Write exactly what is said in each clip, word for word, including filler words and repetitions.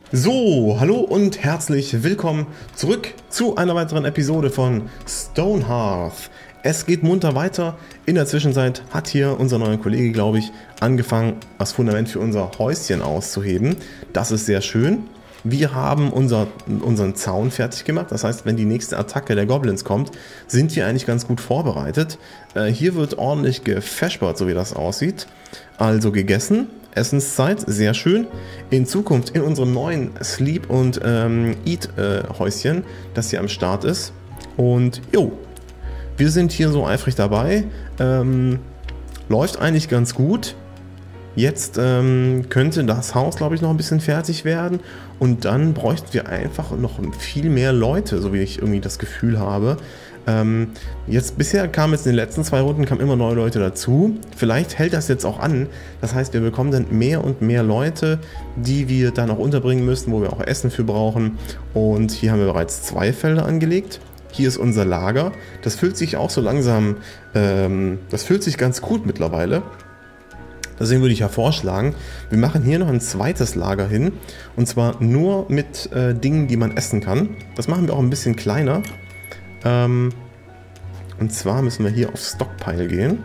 So, hallo und herzlich willkommen zurück zu einer weiteren Episode von Stonehearth. Es geht munter weiter. In der Zwischenzeit hat hier unser neuer Kollege, glaube ich, angefangen, das Fundament für unser Häuschen auszuheben. Das ist sehr schön. Wir haben unser, unseren Zaun fertig gemacht. Das heißt, wenn die nächste Attacke der Goblins kommt, sind wir eigentlich ganz gut vorbereitet. Äh, hier wird ordentlich gefeschbert, so wie das aussieht. Also gegessen. Essenszeit, sehr schön. In Zukunft in unserem neuen Sleep- und ähm, Eat-Häuschen, äh, das hier am Start ist. Und jo, wir sind hier so eifrig dabei. Ähm, läuft eigentlich ganz gut. Jetzt ähm, könnte das Haus, glaube ich, noch ein bisschen fertig werden. Und dann bräuchten wir einfach noch viel mehr Leute, so wie ich irgendwie das Gefühl habe. Ähm, jetzt bisher kam jetzt in den letzten zwei Runden kamen immer neue Leute dazu. Vielleicht hält das jetzt auch an. Das heißt, wir bekommen dann mehr und mehr Leute, die wir dann auch unterbringen müssen, wo wir auch Essen für brauchen. Und hier haben wir bereits zwei Felder angelegt. Hier ist unser Lager. Das füllt sich auch so langsam, ähm, das füllt sich ganz gut mittlerweile. Deswegen würde ich ja vorschlagen, wir machen hier noch ein zweites Lager hin. Und zwar nur mit äh, Dingen, die man essen kann. Das machen wir auch ein bisschen kleiner. Ähm, und zwar müssen wir hier auf Stockpile gehen.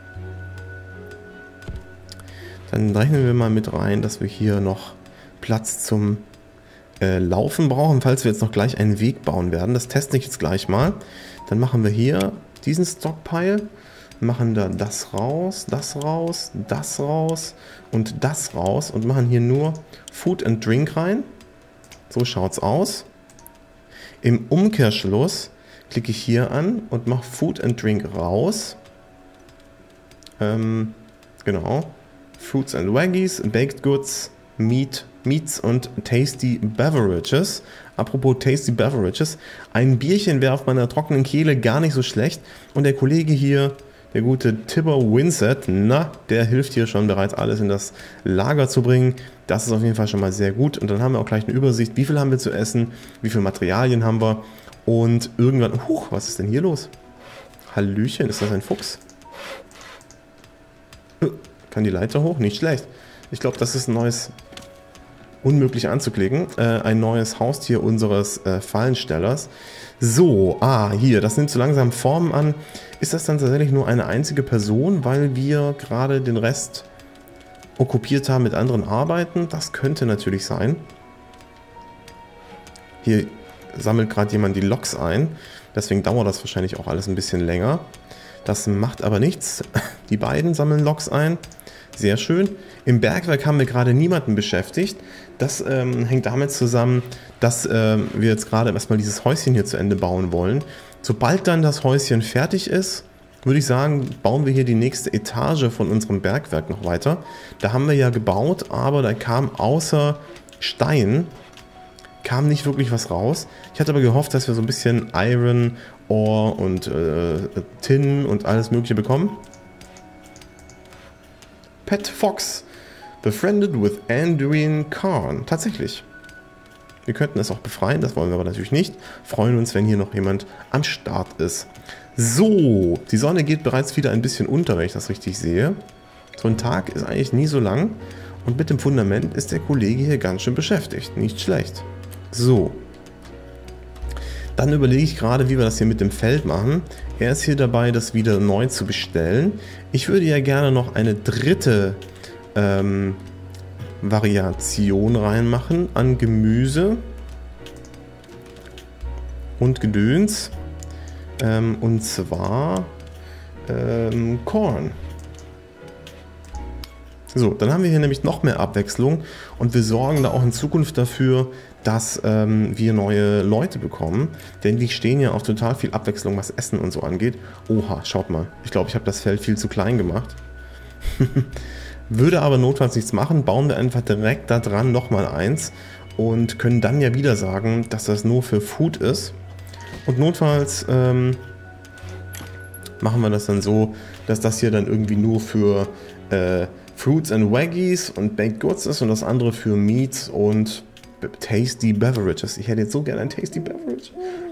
Dann rechnen wir mal mit rein, dass wir hier noch Platz zum äh, Laufen brauchen, falls wir jetzt noch gleich einen Weg bauen werden. Das teste ich jetzt gleich mal. Dann machen wir hier diesen Stockpile. Machen da das raus, das raus, das raus und das raus und machen hier nur Food and Drink rein. So schaut es aus. Im Umkehrschluss klicke ich hier an und mache Food and Drink raus. Ähm, genau. Fruits and Veggies, Baked Goods, Meat, Meats und Tasty Beverages. Apropos Tasty Beverages. Ein Bierchen wäre auf meiner trockenen Kehle gar nicht so schlecht. Und der Kollege hier, der gute Tibber Winsett, na, der hilft hier schon bereits alles in das Lager zu bringen. Das ist auf jeden Fall schon mal sehr gut. Und dann haben wir auch gleich eine Übersicht, wie viel haben wir zu essen, wie viele Materialien haben wir. Und irgendwann, huch, was ist denn hier los? Hallöchen, ist das ein Fuchs? Kann die Leiter hoch? Nicht schlecht. Ich glaube, das ist ein neues, unmöglich anzuklicken, äh, ein neues Haustier unseres äh, Fallenstellers. So, ah, hier, das nimmt so langsam Formen an. Ist das dann tatsächlich nur eine einzige Person, weil wir gerade den Rest okkupiert haben mit anderen Arbeiten? Das könnte natürlich sein. Hier sammelt gerade jemand die Loks ein. Deswegen dauert das wahrscheinlich auch alles ein bisschen länger. Das macht aber nichts. Die beiden sammeln Loks ein. Sehr schön. Im Bergwerk haben wir gerade niemanden beschäftigt. Das ähm, hängt damit zusammen, dass ähm, wir jetzt gerade erstmal dieses Häuschen hier zu Ende bauen wollen. Sobald dann das Häuschen fertig ist, würde ich sagen, bauen wir hier die nächste Etage von unserem Bergwerk noch weiter. Da haben wir ja gebaut, aber da kam außer Stein kam nicht wirklich was raus. Ich hatte aber gehofft, dass wir so ein bisschen Iron, Ore und äh, Tin und alles mögliche bekommen. Pet Fox, befriended with Anduin Khan. Tatsächlich. Wir könnten es auch befreien, das wollen wir aber natürlich nicht. Freuen uns, wenn hier noch jemand am Start ist. So, die Sonne geht bereits wieder ein bisschen unter, wenn ich das richtig sehe. So ein Tag ist eigentlich nie so lang. Und mit dem Fundament ist der Kollege hier ganz schön beschäftigt. Nicht schlecht. So. Dann überlege ich gerade, wie wir das hier mit dem Feld machen. Er ist hier dabei, das wieder neu zu bestellen. Ich würde ja gerne noch eine dritte ähm, Variation reinmachen an Gemüse und Gedöns. Ähm, und zwar ähm, Korn. So, dann haben wir hier nämlich noch mehr Abwechslung und wir sorgen da auch in Zukunft dafür, dass ähm, wir neue Leute bekommen, denn die stehen ja auf total viel Abwechslung, was Essen und so angeht. Oha, schaut mal, ich glaube, ich habe das Feld viel zu klein gemacht. Würde aber notfalls nichts machen, bauen wir einfach direkt da dran nochmal eins und können dann ja wieder sagen, dass das nur für Food ist. Und notfalls ähm, machen wir das dann so, dass das hier dann irgendwie nur für äh, Fruits and Veggies und Baked Goods ist und das andere für Meats und Tasty Beverages. Ich hätte jetzt so gerne ein Tasty Beverage.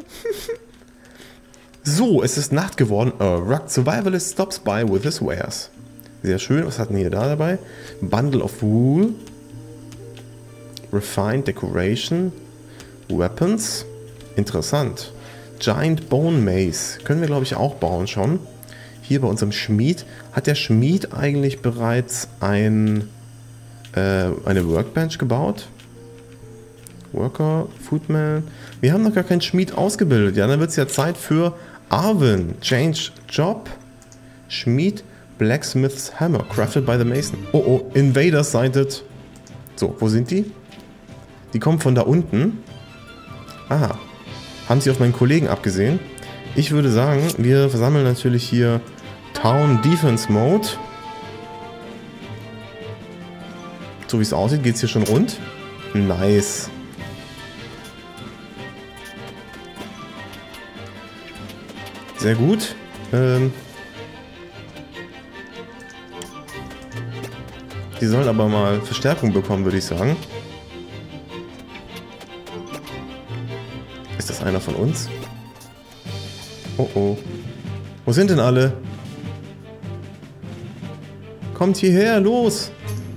So, es ist Nacht geworden. A rugged survivalist stops by with his wares. Sehr schön. Was hatten wir hier da dabei? Bundle of Wool. Refined Decoration. Weapons. Interessant. Giant Bone Mace. Können wir, glaube ich, auch bauen schon. Hier bei unserem Schmied. Hat der Schmied eigentlich bereits ein, äh, eine Workbench gebaut? Worker, Foodman. Wir haben noch gar keinen Schmied ausgebildet. Ja, dann wird es ja Zeit für Arvin. Change Job. Schmied. Blacksmith's Hammer. Crafted by the Mason. Oh oh, Invaders sighted. So, wo sind die? Die kommen von da unten. Aha. Haben sie auf meinen Kollegen abgesehen? Ich würde sagen, wir versammeln natürlich hier Town Defense Mode. So wie es aussieht, geht es hier schon rund. Nice. Sehr gut. Ähm Die sollen aber mal Verstärkung bekommen, würde ich sagen. Ist das einer von uns? Oh oh. Wo sind denn alle? Kommt hierher, los!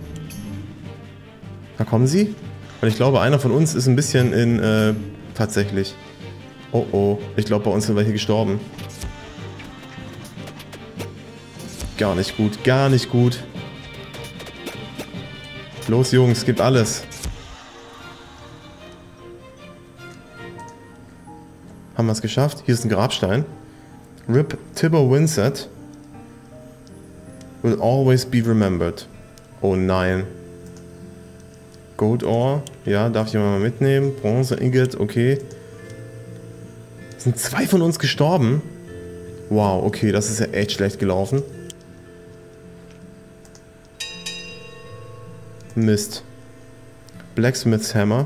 Da kommen sie. Und ich glaube, einer von uns ist ein bisschen in, äh, tatsächlich. Oh oh. Ich glaube, bei uns sind welche gestorben. Gar nicht gut, gar nicht gut. Los, Jungs, gibt alles. Haben wir es geschafft? Hier ist ein Grabstein. Rip Tibber Winsett. Will always be remembered. Oh nein. Gold Ore. Ja, darf ich mal mitnehmen. Bronze Ingot, okay. Sind zwei von uns gestorben? Wow, okay, das ist ja echt schlecht gelaufen. Mist. Blacksmith's Hammer.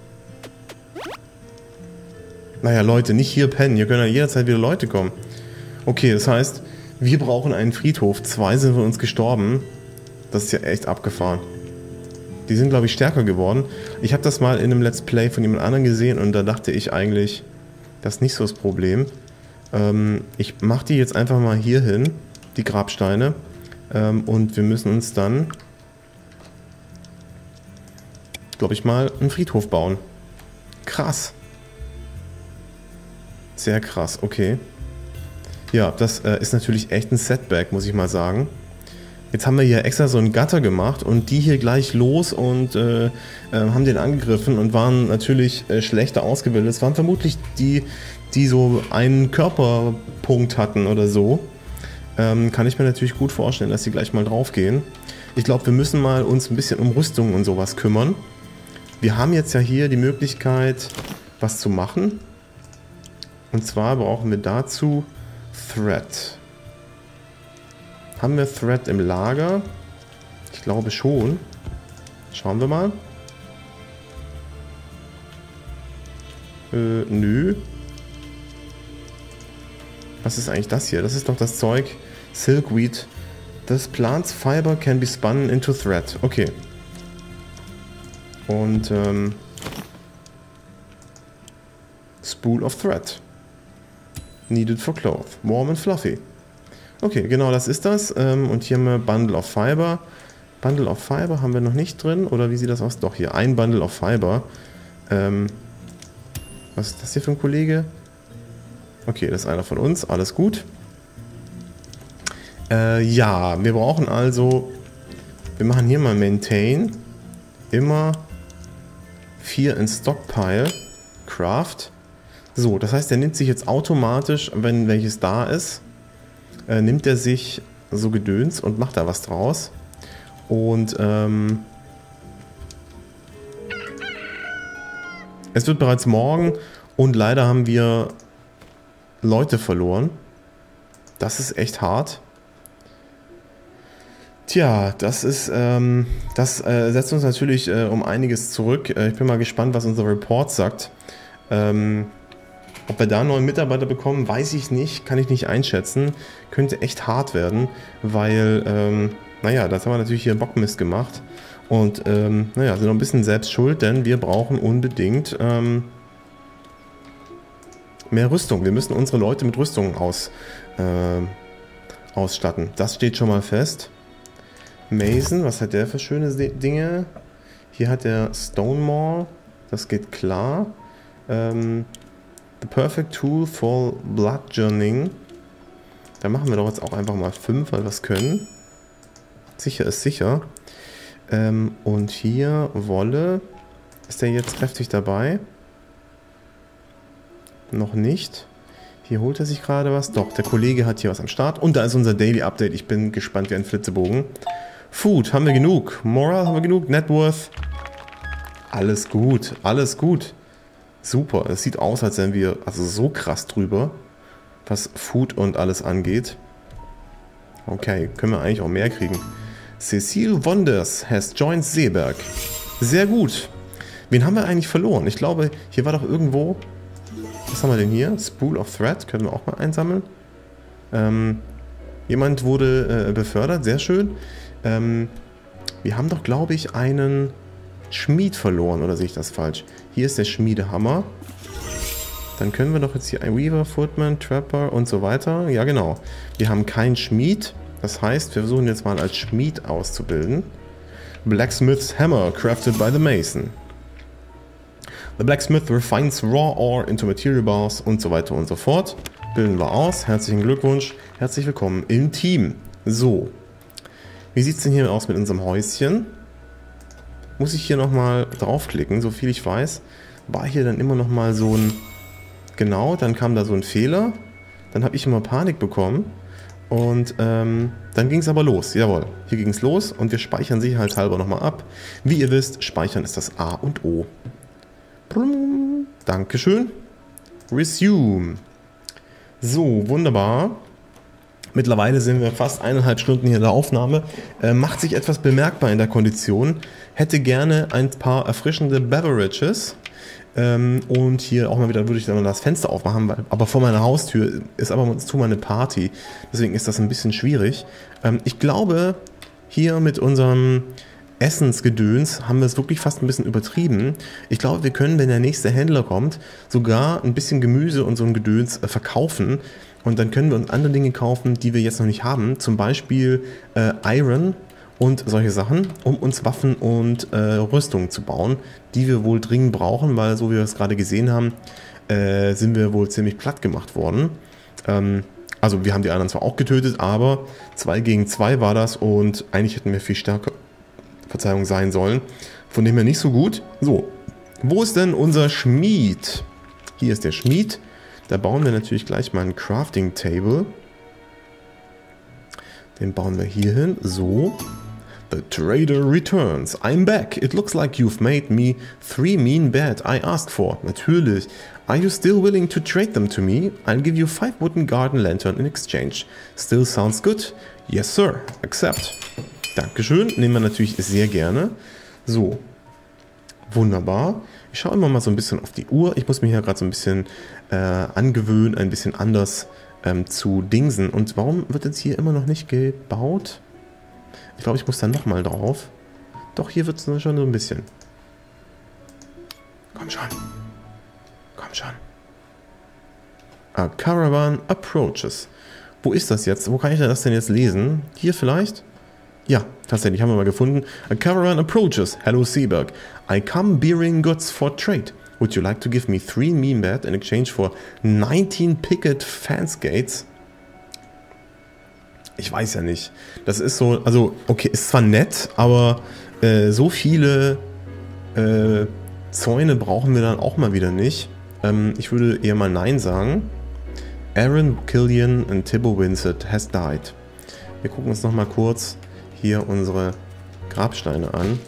Naja, Leute, nicht hier pennen. Hier können ja jederzeit wieder Leute kommen. Okay, das heißt, wir brauchen einen Friedhof. Zwei sind von uns gestorben. Das ist ja echt abgefahren. Die sind, glaube ich, stärker geworden. Ich habe das mal in einem Let's Play von jemand anderem gesehen und da dachte ich eigentlich, das ist nicht so das Problem. Ähm, ich mache die jetzt einfach mal hier hin, die Grabsteine. Ähm, und wir müssen uns dann, glaube ich mal, einen Friedhof bauen. Krass. Sehr krass, okay. Ja, das äh, ist natürlich echt ein Setback, muss ich mal sagen. Jetzt haben wir hier extra so einen Gatter gemacht und die hier gleich los und äh, äh, haben den angegriffen und waren natürlich äh, schlechter ausgebildet. Es waren vermutlich die, die so einen Körperpunkt hatten oder so. Ähm, kann ich mir natürlich gut vorstellen, dass sie gleich mal drauf gehen. Ich glaube, wir müssen mal uns ein bisschen um Rüstung und sowas kümmern. Wir haben jetzt ja hier die Möglichkeit, was zu machen. Und zwar brauchen wir dazu Thread. Haben wir Thread im Lager? Ich glaube schon. Schauen wir mal. Äh, nö. Was ist eigentlich das hier? Das ist doch das Zeug Silkweed. This plant's fiber can be spun into thread. Okay. Und ähm, Spool of Thread. Needed for cloth. Warm and fluffy. Okay, genau, das ist das. Ähm, und hier haben wir Bundle of Fiber. Bundle of Fiber haben wir noch nicht drin. Oder wie sieht das aus? Doch, hier ein Bundle of Fiber. Ähm, was ist das hier für ein Kollege? Okay, das ist einer von uns. Alles gut. Äh, ja, wir brauchen also... Wir machen hier mal Maintain. Immer vier in Stockpile. Craft. So, das heißt, er nimmt sich jetzt automatisch, wenn welches da ist, äh, nimmt er sich so Gedöns und macht da was draus. Und ähm, es wird bereits morgen und leider haben wir Leute verloren. Das ist echt hart. Tja, das ist, ähm, das äh, setzt uns natürlich äh, um einiges zurück. Äh, ich bin mal gespannt, was unser Report sagt. Ähm, Ob wir da einen neuen Mitarbeiter bekommen, weiß ich nicht, kann ich nicht einschätzen. Könnte echt hart werden, weil, ähm, naja, das haben wir natürlich hier Bockmist gemacht. Und, ähm, naja, sind noch ein bisschen selbst schuld, denn wir brauchen unbedingt ähm, mehr Rüstung. Wir müssen unsere Leute mit Rüstung aus, äh, ausstatten. Das steht schon mal fest. Mason, was hat der für schöne Dinge? Hier hat er Stone Maul. Das geht klar. Ähm, the perfect tool for bludgeoning. Da machen wir doch jetzt auch einfach mal fünf, weil wir es können. Sicher ist sicher. Ähm, und hier Wolle. Ist der jetzt kräftig dabei? Noch nicht. Hier holt er sich gerade was. Doch, der Kollege hat hier was am Start. Und da ist unser Daily Update. Ich bin gespannt wie ein Flitzebogen. Food haben wir genug. Moral haben wir genug. Net Worth. Alles gut. Alles gut. Super. Es sieht aus, als wären wir also so krass drüber, was Food und alles angeht. Okay, können wir eigentlich auch mehr kriegen. Cecile Wonders has joined Seeberg. Sehr gut. Wen haben wir eigentlich verloren? Ich glaube, hier war doch irgendwo... Was haben wir denn hier? Spool of Thread. Können wir auch mal einsammeln. Ähm, jemand wurde äh, befördert. Sehr schön. Ähm, wir haben doch, glaube ich, einen Schmied verloren. Oder sehe ich das falsch? Hier ist der Schmiedehammer. Dann können wir doch jetzt hier ein Weaver, Footman, Trapper und so weiter. Ja, genau. Wir haben keinen Schmied. Das heißt, wir versuchen jetzt mal als Schmied auszubilden. Blacksmith's Hammer, crafted by the Mason. The Blacksmith refines raw ore into material bars und so weiter und so fort. Bilden wir aus. Herzlichen Glückwunsch. Herzlich willkommen im Team. So. Wie sieht es denn hier aus mit unserem Häuschen? Muss ich hier nochmal draufklicken, so viel ich weiß. War hier dann immer nochmal so ein... Genau, dann kam da so ein Fehler. Dann habe ich immer Panik bekommen. Und ähm, dann ging es aber los. Jawohl, hier ging es los und wir speichern sicherheitshalber nochmal ab. Wie ihr wisst, speichern ist das A und O. Dankeschön. Resume. So, wunderbar. Mittlerweile sind wir fast eineinhalb Stunden hier in der Aufnahme. Äh, macht sich etwas bemerkbar in der Kondition. Hätte gerne ein paar erfrischende Beverages. Ähm, und hier auch mal wieder würde ich dann das Fenster aufmachen, weil, aber vor meiner Haustür ist aber uns zu eine Party. Deswegen ist das ein bisschen schwierig. Ähm, ich glaube, hier mit unserem Essensgedöns haben wir es wirklich fast ein bisschen übertrieben. Ich glaube, wir können, wenn der nächste Händler kommt, sogar ein bisschen Gemüse und so ein Gedöns äh, verkaufen. Und dann können wir uns andere Dinge kaufen, die wir jetzt noch nicht haben. Zum Beispiel äh, Iron und solche Sachen, um uns Waffen und äh, Rüstungen zu bauen, die wir wohl dringend brauchen, weil, so wie wir es gerade gesehen haben, äh, sind wir wohl ziemlich platt gemacht worden. Ähm, also wir haben die anderen zwar auch getötet, aber zwei gegen zwei war das und eigentlich hätten wir viel stärker, Verzeihung, sein sollen. Von dem her nicht so gut. So, wo ist denn unser Schmied? Hier ist der Schmied. Da bauen wir natürlich gleich mal ein Crafting Table. Den bauen wir hier hin. So. The trader returns. I'm back. It looks like you've made me three mean bed I asked for. Natürlich. Are you still willing to trade them to me? I'll give you five wooden garden lantern in exchange. Still sounds good? Yes, sir. Accept. Dankeschön. Nehmen wir natürlich sehr gerne. So. Wunderbar. Ich schaue immer mal so ein bisschen auf die Uhr. Ich muss mich ja gerade so ein bisschen äh, angewöhnen, ein bisschen anders ähm, zu dingsen. Und warum wird jetzt hier immer noch nicht gebaut? Ich glaube, ich muss da nochmal drauf. Doch, hier wird es schon so ein bisschen. Komm schon. Komm schon. A caravan approaches. Wo ist das jetzt? Wo kann ich das denn jetzt lesen? Hier vielleicht? Ja, tatsächlich, haben wir mal gefunden. A caravan approaches. Hello, Seeberg. I come bearing goods for trade. Would you like to give me three mean bed in exchange for nineteen picket fence gates? Ich weiß ja nicht. Das ist so, also, okay, ist zwar nett, aber äh, so viele äh, Zäune brauchen wir dann auch mal wieder nicht. Ähm, ich würde eher mal Nein sagen. Aaron Killian and Thibaut Winsett has died. Wir gucken uns nochmal kurz hier unsere Grabsteine an.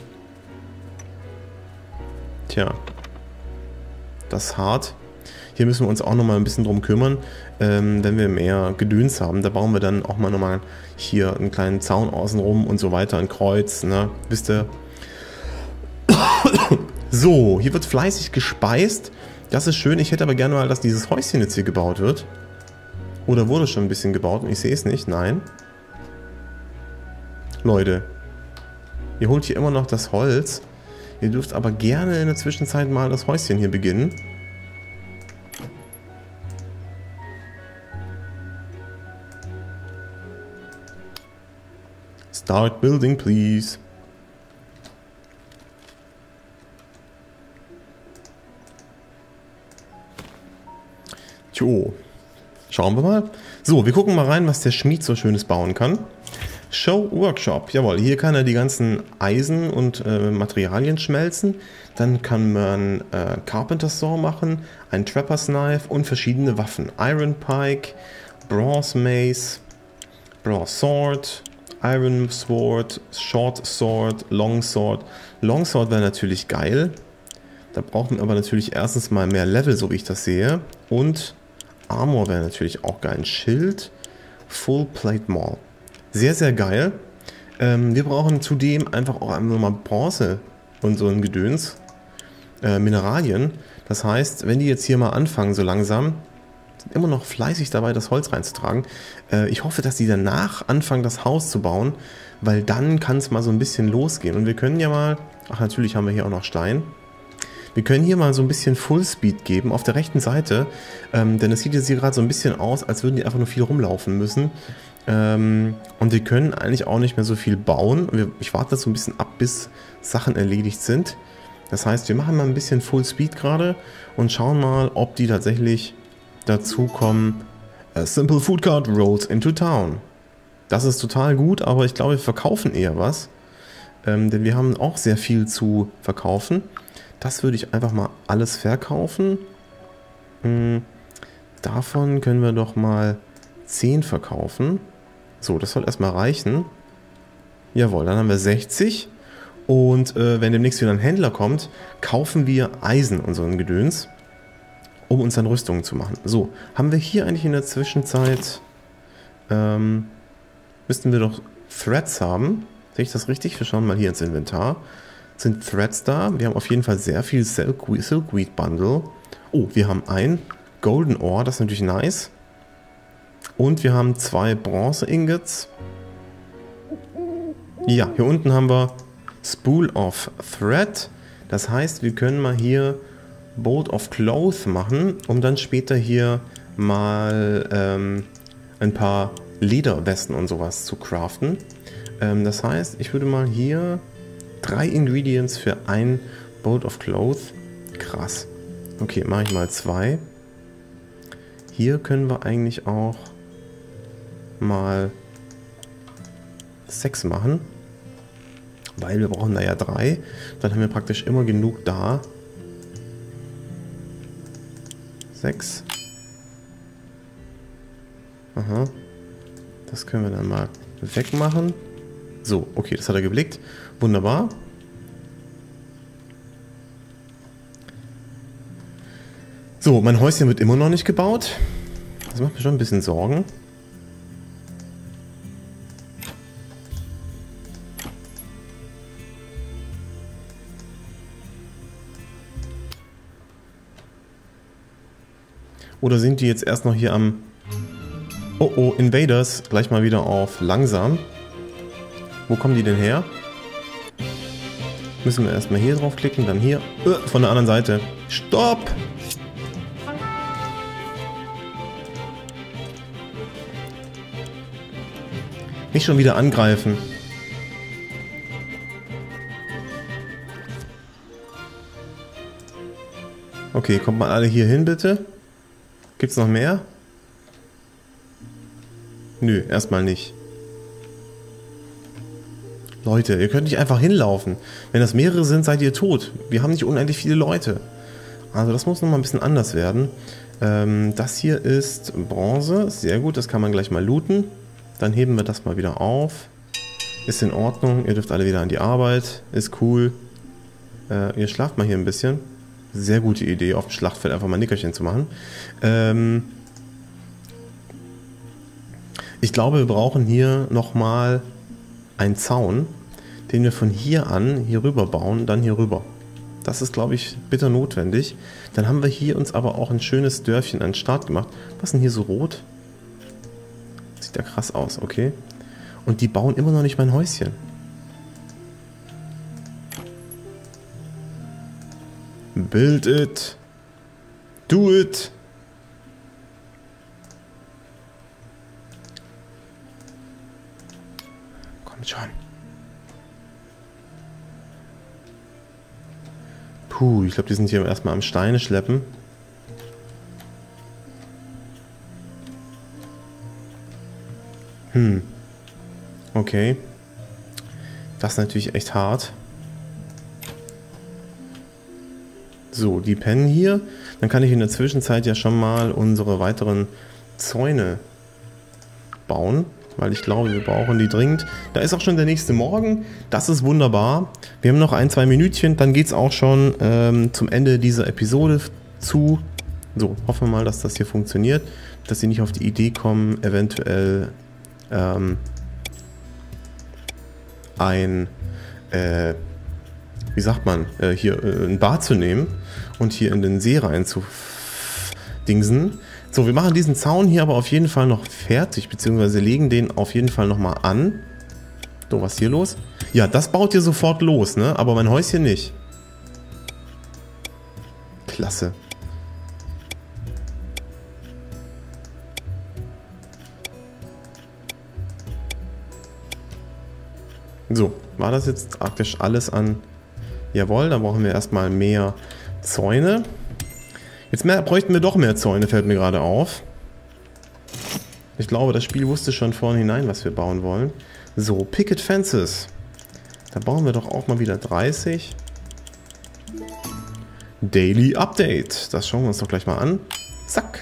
Tja, das ist hart. Hier müssen wir uns auch nochmal ein bisschen drum kümmern, ähm, wenn wir mehr Gedöns haben. Da bauen wir dann auch mal nochmal hier einen kleinen Zaun außenrum und so weiter, ein Kreuz, ne? Wisst ihr? So, hier wird fleißig gespeist. Das ist schön. Ich hätte aber gerne mal, dass dieses Häuschen jetzt hier gebaut wird. Oder wurde schon ein bisschen gebaut und ich sehe es nicht? Nein. Leute, ihr holt hier immer noch das Holz. Ihr dürft aber gerne in der Zwischenzeit mal das Häuschen hier beginnen. Start building, please. Jo, schauen wir mal. So, wir gucken mal rein, was der Schmied so Schönes bauen kann. Show Workshop, jawohl, hier kann er die ganzen Eisen und äh, Materialien schmelzen. Dann kann man äh, Carpenter Saw machen, ein Trapper's Knife und verschiedene Waffen. Iron Pike, Bronze Mace, Bronze Sword, Iron Sword, Short Sword, Long Sword. Long Sword wäre natürlich geil. Da brauchen wir aber natürlich erstens mal mehr Level, so wie ich das sehe. Und Armor wäre natürlich auch geil. Ein Schild, Full Plate Maul. Sehr, sehr geil. Ähm, wir brauchen zudem einfach auch einmal mal Bronze und so ein Gedöns. Äh, Mineralien. Das heißt, wenn die jetzt hier mal anfangen, so langsam, sind immer noch fleißig dabei, das Holz reinzutragen. Äh, ich hoffe, dass die danach anfangen, das Haus zu bauen, weil dann kann es mal so ein bisschen losgehen. Und wir können ja mal, ach natürlich haben wir hier auch noch Stein. Wir können hier mal so ein bisschen Fullspeed geben auf der rechten Seite, ähm, denn es sieht jetzt hier gerade so ein bisschen aus, als würden die einfach nur viel rumlaufen müssen. Ähm, und wir können eigentlich auch nicht mehr so viel bauen. Wir, ich warte so ein bisschen ab, bis Sachen erledigt sind. Das heißt, wir machen mal ein bisschen Fullspeed gerade und schauen mal, ob die tatsächlich dazu kommen. A simple food cart rolls into town. Das ist total gut, aber ich glaube, wir verkaufen eher was. Ähm, denn wir haben auch sehr viel zu verkaufen. Das würde ich einfach mal alles verkaufen. Hm, davon können wir doch mal zehn verkaufen. So, das soll erstmal reichen. Jawohl, dann haben wir sechzig. Und äh, wenn demnächst wieder ein Händler kommt, kaufen wir Eisen und so ein Gedöns, um uns dann Rüstungen zu machen. So, haben wir hier eigentlich in der Zwischenzeit, ähm, müssten wir doch Threads haben. Sehe ich das richtig? Wir schauen mal hier ins Inventar. Sind Threads da? Wir haben auf jeden Fall sehr viel Silkweed, Silkweed Bundle. Oh, wir haben ein Golden Ore, das ist natürlich nice. Und wir haben zwei Bronze Ingots. Ja, hier unten haben wir Spool of Thread. Das heißt, wir können mal hier Bolt of Cloth machen, um dann später hier mal ähm, ein paar Lederwesten und sowas zu craften. Ähm, das heißt, ich würde mal hier drei Ingredients für ein Bolt of Cloth. Krass. Okay, mache ich mal zwei. Hier können wir eigentlich auch mal sechs machen. Weil wir brauchen da ja drei. Dann haben wir praktisch immer genug da. Sechs. Aha. Das können wir dann mal wegmachen. So, okay, das hat er geblickt. Wunderbar. So, mein Häuschen wird immer noch nicht gebaut. Das macht mir schon ein bisschen Sorgen. Oder sind die jetzt erst noch hier am... Oh oh, Invaders. Gleich mal wieder auf langsam. Wo kommen die denn her? Müssen wir erstmal hier draufklicken, dann hier. Uh, von der anderen Seite. Stopp! Nicht schon wieder angreifen. Okay, kommt mal alle hier hin, bitte. Gibt's noch mehr? Nö, erstmal nicht. Leute, ihr könnt nicht einfach hinlaufen. Wenn das mehrere sind, seid ihr tot. Wir haben nicht unendlich viele Leute. Also das muss nochmal ein bisschen anders werden. Ähm, das hier ist Bronze. Sehr gut, das kann man gleich mal looten. Dann heben wir das mal wieder auf. Ist in Ordnung. Ihr dürft alle wieder an die Arbeit. Ist cool. Äh, ihr schlaft mal hier ein bisschen. Sehr gute Idee, auf dem Schlachtfeld einfach mal ein Nickerchen zu machen. Ähm ich glaube, wir brauchen hier nochmal einen Zaun, den wir von hier an hier rüber bauen, dann hier rüber. Das ist, glaube ich, bitter notwendig. Dann haben wir hier uns aber auch ein schönes Dörfchen an den Start gemacht. Was ist denn hier so rot? Sieht ja krass aus, okay. Und die bauen immer noch nicht mein Häuschen. Build it. Do it. Kommt schon. Puh, ich glaube, die sind hier erstmal am Steine schleppen. Hm. Okay. Das ist natürlich echt hart. So, die pennen hier. Dann kann ich in der Zwischenzeit ja schon mal unsere weiteren Zäune bauen, weil ich glaube, wir brauchen die dringend. Da ist auch schon der nächste Morgen. Das ist wunderbar. Wir haben noch ein, zwei Minütchen, dann geht es auch schon ähm, zum Ende dieser Episode zu. So, hoffen wir mal, dass das hier funktioniert, dass sie nicht auf die Idee kommen, eventuell ähm, ein, äh, wie sagt man, äh, hier äh, ein Bad zu nehmen und hier in den See rein zu dingsen. So, wir machen diesen Zaun hier aber auf jeden Fall noch fertig, beziehungsweise legen den auf jeden Fall nochmal an. So, was ist hier los? Ja, das baut ihr sofort los, ne? Aber mein Häuschen nicht. Klasse. So, war das jetzt praktisch alles an... Jawohl, dann brauchen wir erstmal mehr Zäune. Jetzt mehr, bräuchten wir doch mehr Zäune, fällt mir gerade auf. Ich glaube, das Spiel wusste schon vornherein, was wir bauen wollen. So, Picket Fences. Da bauen wir doch auch mal wieder dreißig. Daily Update. Das schauen wir uns doch gleich mal an. Zack.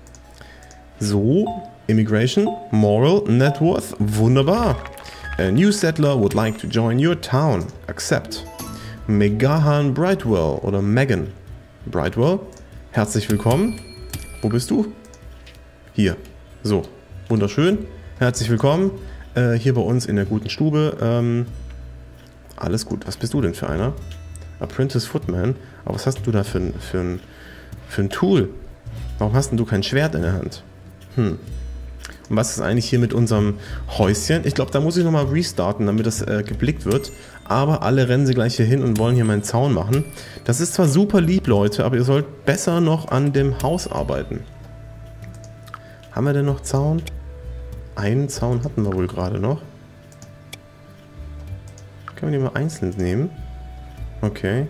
So, Immigration, Moral, Net Worth. Wunderbar. A new settler would like to join your town. Accept. Megahan Brightwell oder Megan Brightwell. Herzlich willkommen. Wo bist du? Hier. So, wunderschön. Herzlich willkommen äh, hier bei uns in der guten Stube. Ähm, alles gut. Was bist du denn für einer? Apprentice Footman. Aber was hast du da für ein, für ein, für ein Tool? Warum hast denn du kein Schwert in der Hand? Hm. Und was ist eigentlich hier mit unserem Häuschen? Ich glaube, da muss ich nochmal restarten, damit das äh, geblickt wird. Aber alle rennen sie gleich hier hin und wollen hier meinen Zaun machen. Das ist zwar super lieb, Leute, aber ihr sollt besser noch an dem Haus arbeiten. Haben wir denn noch Zaun? Einen Zaun hatten wir wohl gerade noch. Können wir den mal einzeln nehmen? Okay.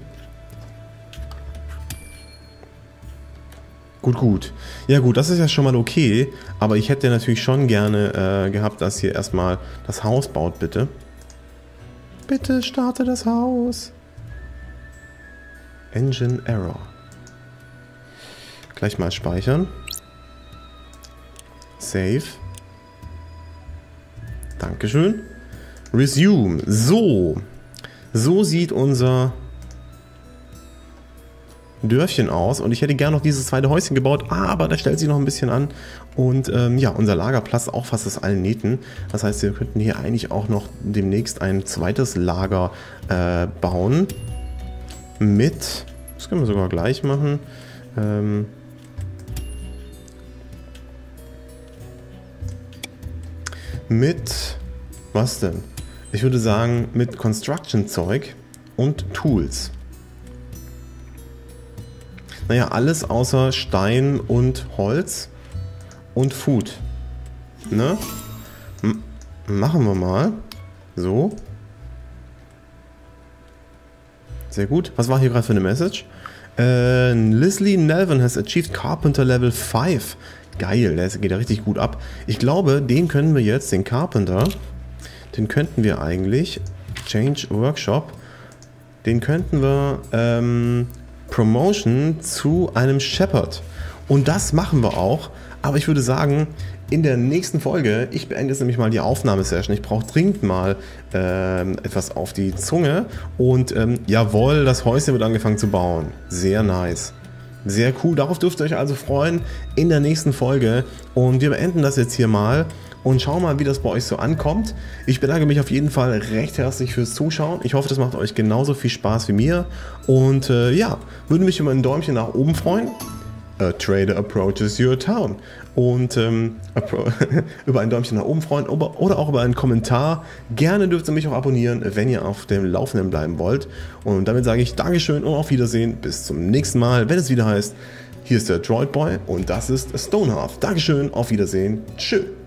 Gut, gut. Ja gut, das ist ja schon mal okay. Aber ich hätte natürlich schon gerne äh, gehabt, dass hier erstmal das Haus baut, bitte. Bitte starte das Haus. Engine Error. Gleich mal speichern. Save. Dankeschön. Resume. So. So sieht unser Dörfchen aus. Und ich hätte gerne noch dieses zweite Häuschen gebaut, aber da stellt sich noch ein bisschen an. Und ähm, ja, unser Lagerplatz auch fast aus allen Nähten. Das heißt, wir könnten hier eigentlich auch noch demnächst ein zweites Lager äh, bauen. Mit, das können wir sogar gleich machen. Ähm, mit, was denn? Ich würde sagen, mit Construction-Zeug und Tools. Naja, alles außer Stein und Holz und Food. Ne? M- machen wir mal. So. Sehr gut. Was war hier gerade für eine Message? Äh, Leslie Nelvin has achieved Carpenter Level fünf. Geil, der geht ja richtig gut ab. Ich glaube, den können wir jetzt, den Carpenter, den könnten wir eigentlich, Change Workshop, den könnten wir, ähm, Promotion zu einem Shepherd. Und das machen wir auch. Aber ich würde sagen, in der nächsten Folge, ich beende jetzt nämlich mal die Aufnahmesession. Ich brauche dringend mal ähm, etwas auf die Zunge. Und ähm, jawohl, das Häuschen wird angefangen zu bauen. Sehr nice. Sehr cool. Darauf dürft ihr euch also freuen in der nächsten Folge. Und wir beenden das jetzt hier mal. Und schauen mal, wie das bei euch so ankommt. Ich bedanke mich auf jeden Fall recht herzlich fürs Zuschauen. Ich hoffe, das macht euch genauso viel Spaß wie mir. Und äh, ja, würde mich über ein Däumchen nach oben freuen. A trader approaches your town. Und ähm, über ein Däumchen nach oben freuen oder auch über einen Kommentar. Gerne dürft ihr mich auch abonnieren, wenn ihr auf dem Laufenden bleiben wollt. Und damit sage ich Dankeschön und auf Wiedersehen. Bis zum nächsten Mal, wenn es wieder heißt, hier ist der Droid Boy und das ist Stonehearth. Dankeschön, auf Wiedersehen. Tschüss.